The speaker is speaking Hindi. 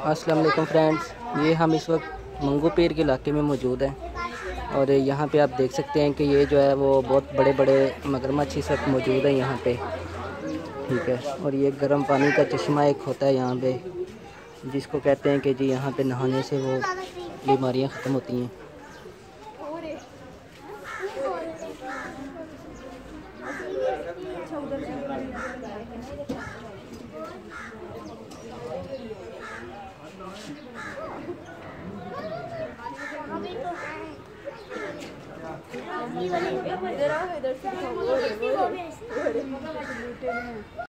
अस्सलाम वालेकुम फ्रेंड्स, ये हम इस वक्त मंगू पीर के इलाके में मौजूद हैं और यहाँ पे आप देख सकते हैं कि ये जो है वो बहुत बड़े बड़े मगरमच्छ इस वक्त मौजूद हैं यहाँ पे। ठीक है, और ये गर्म पानी का चश्मा एक होता है यहाँ पे, जिसको कहते हैं कि जी यहाँ पे नहाने से वो बीमारियाँ ख़त्म होती हैं। इधर आओ, इधर से